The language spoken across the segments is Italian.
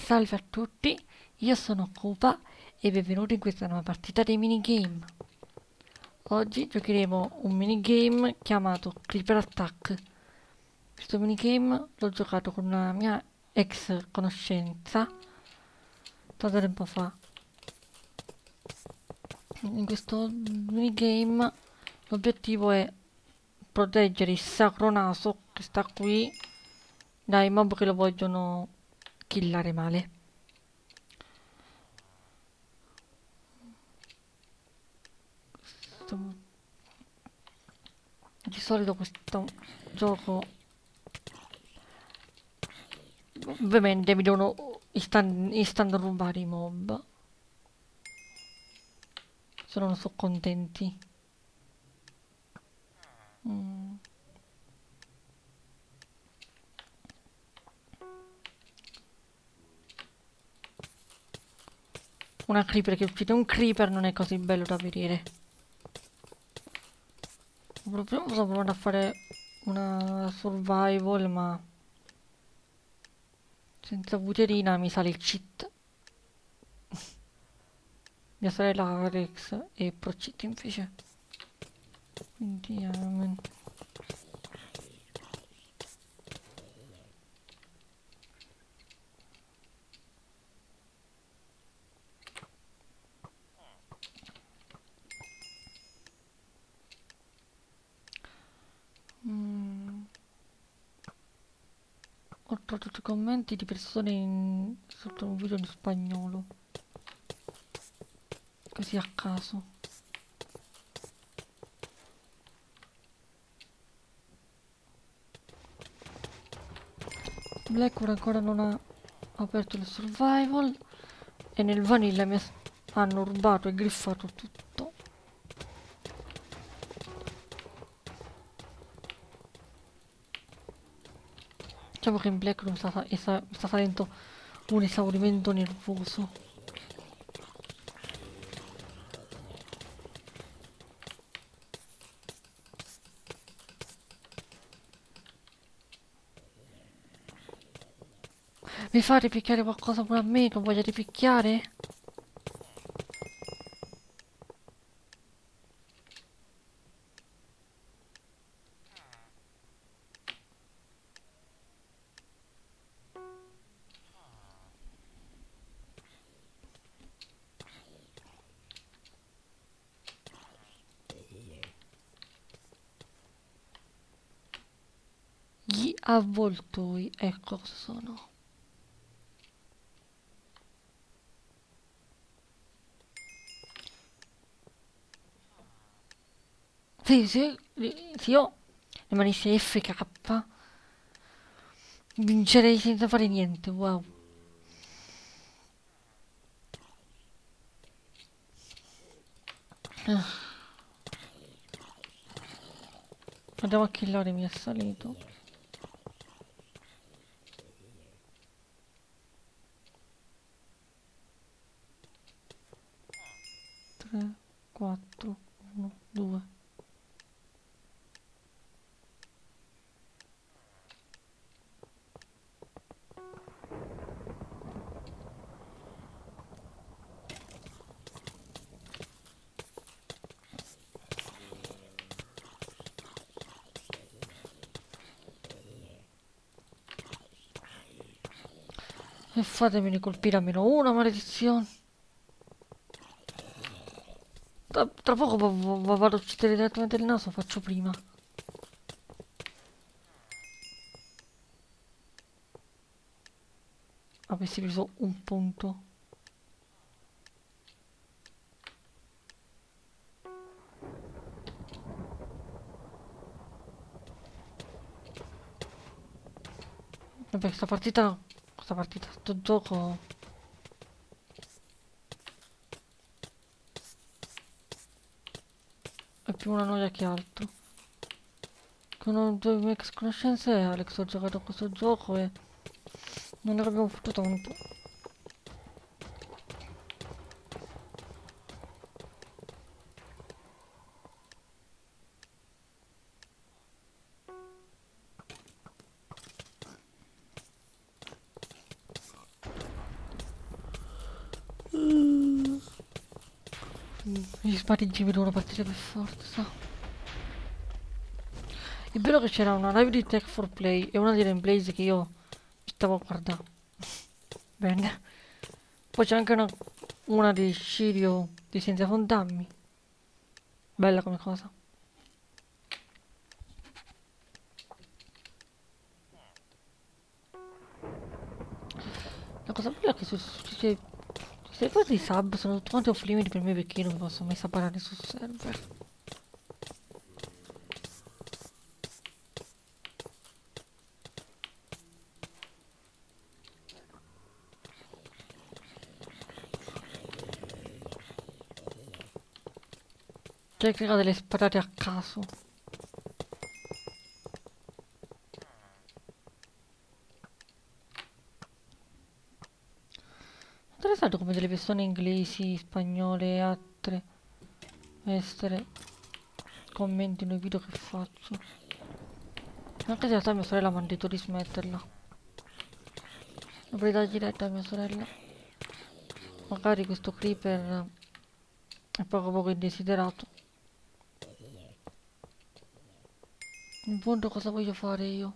Salve a tutti, io sono Cupa e benvenuti in questa nuova partita dei minigame. Oggi giocheremo un minigame chiamato Creeper Attack. Questo minigame l'ho giocato con una mia ex conoscenza tanto tempo fa. In questo minigame l'obiettivo è proteggere il sacro naso che sta qui dai mob che lo vogliono killare male. Di solito questo gioco ovviamente mi devono instant rubare i mob, se no non sono contenti. Mm. Una creeper che uccide un creeper non è così bello da vedere. Proprio sto provando a fare una survival, ma senza buterina mi sale il cheat. Mia sorella Alex e pro cheat invece. Quindi mm, ho trovato tutti i commenti di persone sotto un video in spagnolo, così a caso. Blackwood ancora non ha aperto il survival e nel vanilla hanno rubato e griffato tutto. Diciamo che in Blackwood sta salendo un esaurimento nervoso. Mi fate picchiare qualcosa pure a me? Non vogliate picchiare? Gli avvoltoi, ecco cosa sono. Sì, sì, se io rimanessi FK vincerei senza fare niente, wow. Andiamo a killare, mi è salito. 3, 4, 1, 2. E fatemene colpire almeno una maledizione. Tra poco vado a uccidere direttamente il naso, faccio prima. Avessi preso un punto. Vabbè, sto gioco è più una noia che altro. Con due mie ex conoscenze, Alex, ho giocato a questo gioco e non ne abbiamo fatto tanto. Gli sparigi mi devono partire per forza. È bello che c'era una live di Tech for Play e una di Rainblaze che io stavo a guardare. Bene. Poi c'è anche una di Shirio di Senza Fondammi. Bella come cosa. La cosa bella è che se poi dei sub sono tutti quanti off limit per me perché io non posso mai saparare sul server. Cioè che ha delle sparate a caso. Interessante come delle persone inglesi, spagnole e altre estere commentino i video che faccio. Anche se in realtà mia sorella mi ha detto di smetterla. Dovrei dargli retta a mia sorella. Magari questo creeper è poco poco indesiderato. In fondo cosa voglio fare io?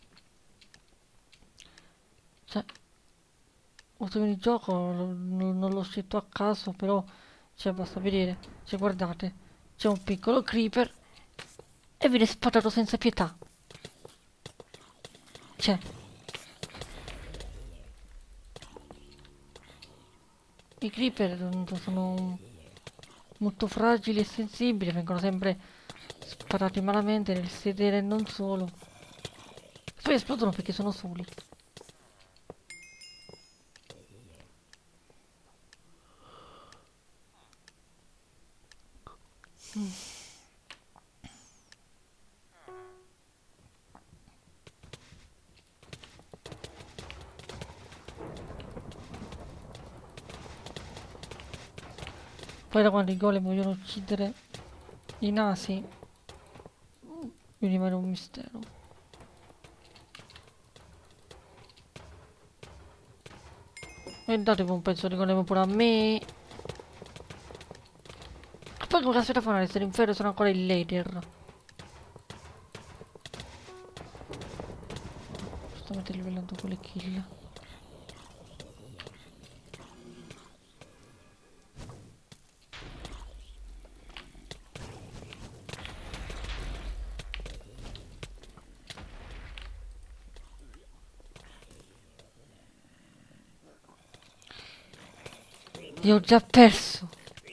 Cioè, questo minigioco non l'ho scelto a caso, però, cioè, basta vedere. Cioè, guardate, c'è un piccolo creeper e viene sparato senza pietà. Cioè, i creeper sono molto fragili e sensibili, vengono sempre sparati malamente nel sedere e non solo. Poi esplodono perché sono soli. Poi da quando i golem vogliono uccidere i nasi, mi rimane un mistero. E datevi un pezzo di golem pure a me. E poi come caspita fanno ad essere in ferro sono ancora il lader. Giustamente livellando quelle kill. Io ho già perso.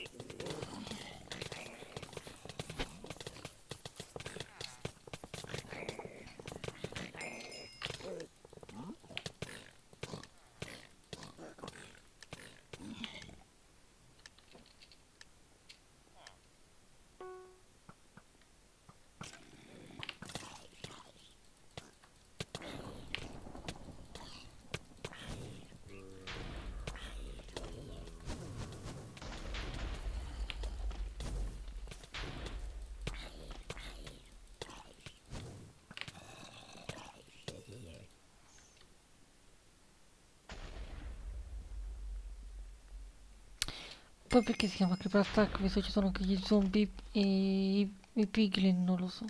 Poi perché si chiama Creeper Attack, visto che ci sono anche gli zombie e i piglin, non lo so.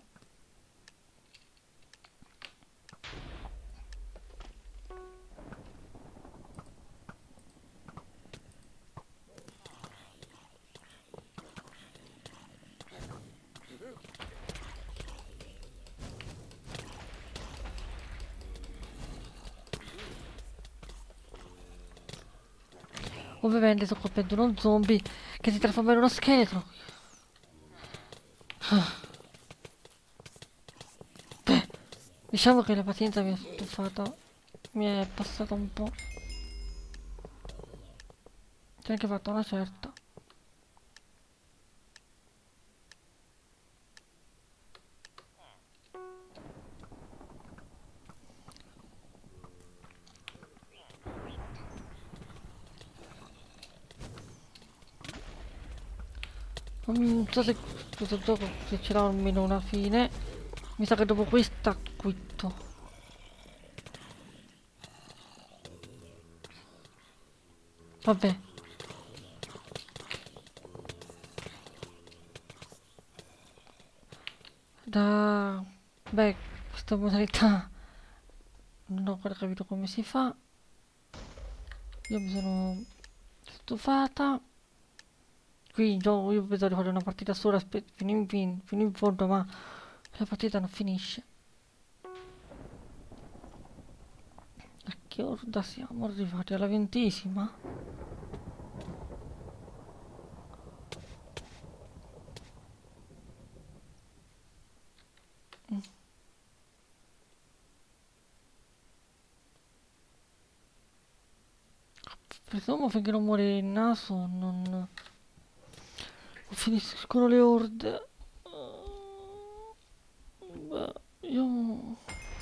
Ovviamente sto colpendo uno zombie che si trasforma in uno scheletro. Beh, diciamo che la pazienza mi è stufata, mi è passata un po'. C'è anche fatta una certa. Non so se questo gioco se ce l'ha almeno una fine. Mi sa che dopo questa quitto. Vabbè. da... Beh, questa modalità non ho ancora capito come si fa. Io mi sono stufata. Qui io vedo di fare una partita sola fino in fondo, ma la partita non finisce. A che ora siamo arrivati? Alla 20ª? Presumo finché non muore il naso, non finiscono le orde. Beh, io...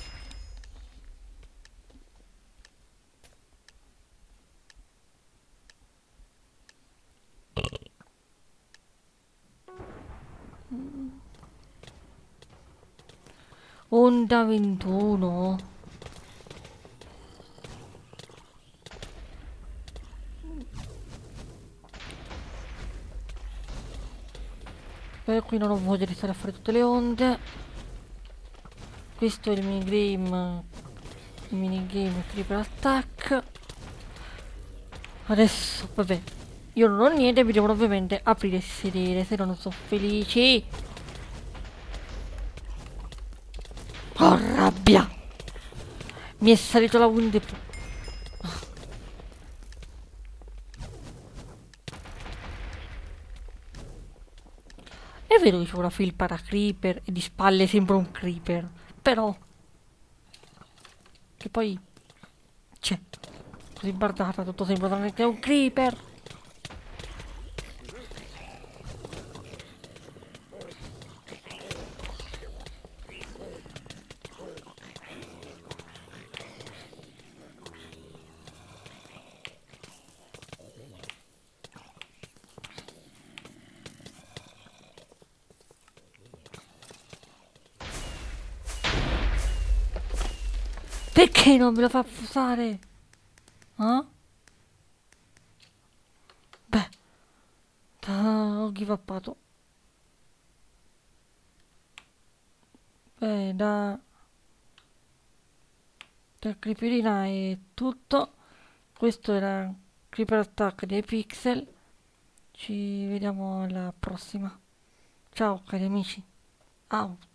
Onda 21. Beh, qui non ho voglia di stare a fare tutte le onde. Questo è il minigame Creeper Attack. Adesso, vabbè, io non ho niente, mi devono ovviamente aprire e sedere, se no non sono felici. Oh, rabbia! Mi è salito la wound. È vero che c'è una felpa da creeper e di spalle sembra un creeper, però... Che poi... C'è. Così bardata, tutto sembra tranne che è un creeper. Perché non me lo fa fusare? Ah? Beh, ho give uppato. Beh, da Creeperina è tutto. Questo era Creeper Attack dei Pixel. Ci vediamo alla prossima. Ciao cari amici. Out.